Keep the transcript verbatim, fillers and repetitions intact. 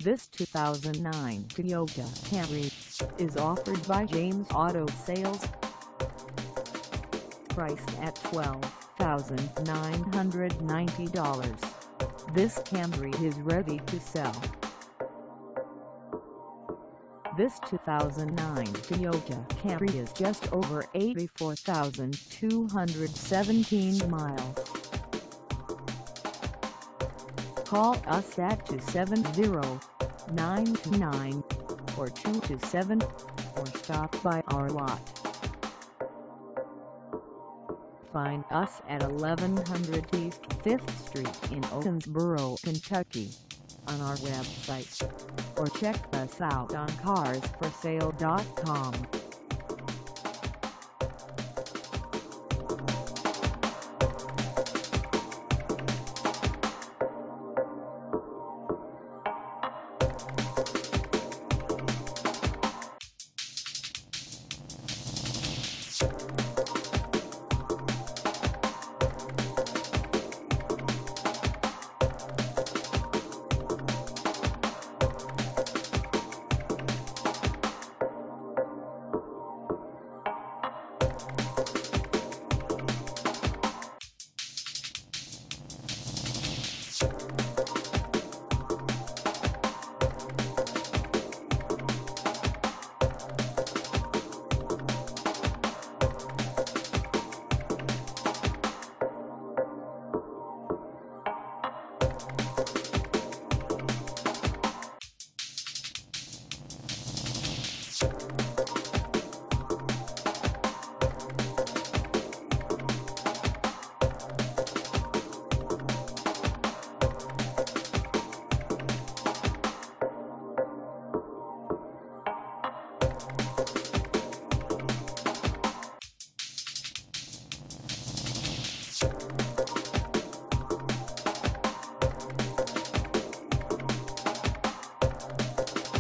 This two thousand nine Toyota Camry is offered by James Auto Sales. Priced at twelve thousand nine hundred ninety dollars, this Camry is ready to sell. This two thousand nine Toyota Camry is just over eighty-four thousand two hundred seventeen miles. Call us at two seven zero, nine two nine, four two two seven or stop by our lot. Find us at eleven hundred East fifth Street in Owensboro, Kentucky, on our website, or check us out on cars for sale dot com. You